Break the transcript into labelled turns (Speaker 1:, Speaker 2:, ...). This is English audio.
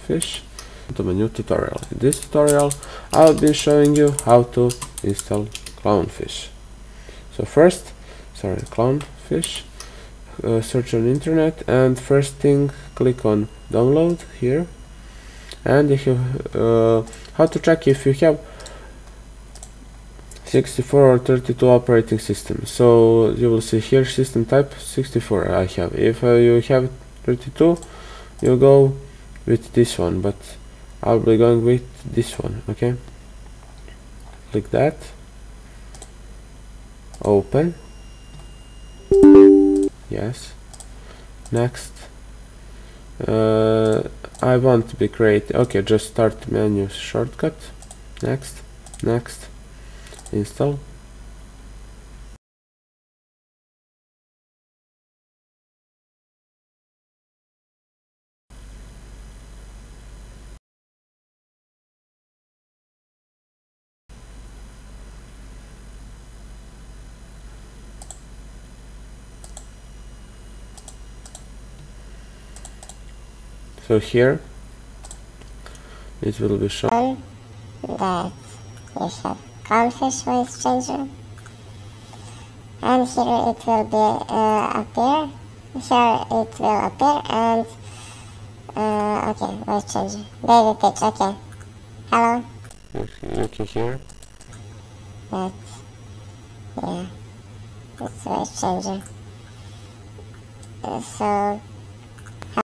Speaker 1: Clownfish to my new tutorial. In this tutorial I'll be showing you how to install Clownfish. So first, Clownfish, search on internet, and first thing click on download here, and if you how to check if you have 64 or 32 operating system. So you will see here system type 64 I have. If you have 32, you go with this one, but I'll be going with this one. Okay, click that, open, yes, next. I want to be creative. Okay, just start menu shortcut, next, next, install. So here it will be shown
Speaker 2: that you have Clownfish voice changer, and here it will be appear. Here it will appear, and okay, voice changer, baby pitch. Okay, hello.
Speaker 1: Okay, here.
Speaker 2: That, yeah, it's voice changer. So